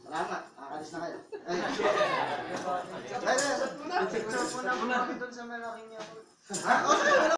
Salamat. Alis na kayo. Ay. Picture po na kami doon sa malaking niya. Ah, okay.